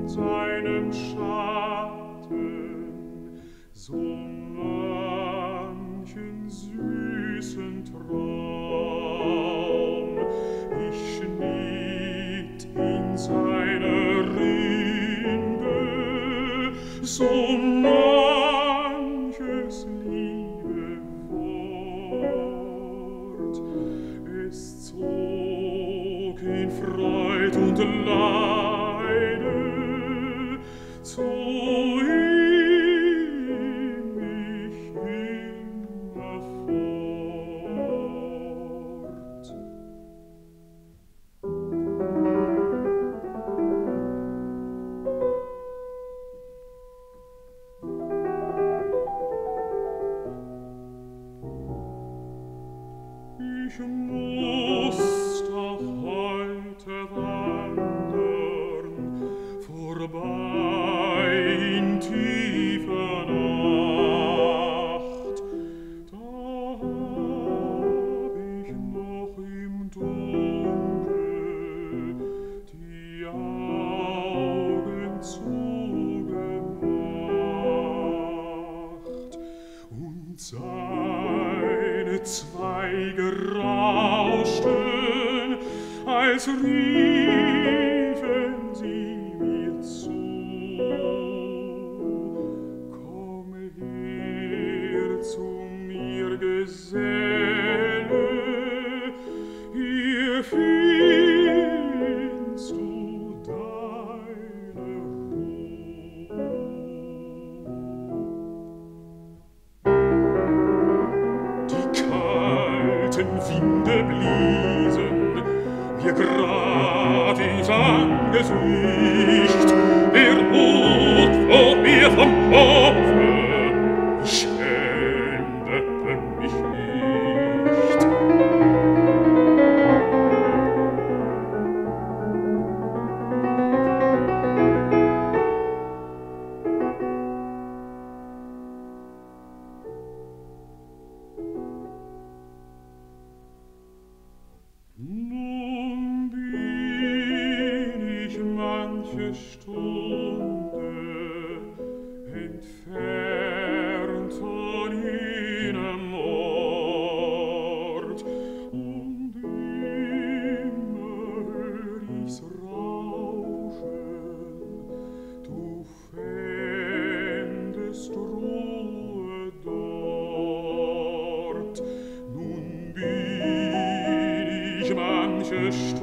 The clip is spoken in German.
seinem Schatten so manchen süßen Traum. Ich schnitt in seine Rinde so manches liebe Wort. Es zog in Freud und Leide zu ihm mich immerfort. Ich muss doch heute wandern, vorbei in tiefer Nacht. Da hab ich noch im Dunkel die Augen zugemacht und seine Zweige rauschten, als riefen sie mir zu. Komm her zu mir, Geselle, hier findest du deine Ruhe. Die kalten Winde bliesen mir grad ins Angesicht, der Mut flog mir vom Kopfe, ich schämte mich nicht. Nun bin ich manche Stunde entfernt von jenem Ort, und immer hör ich's rauschen, du fändest Ruhe dort. Nun bin ich manche Stunde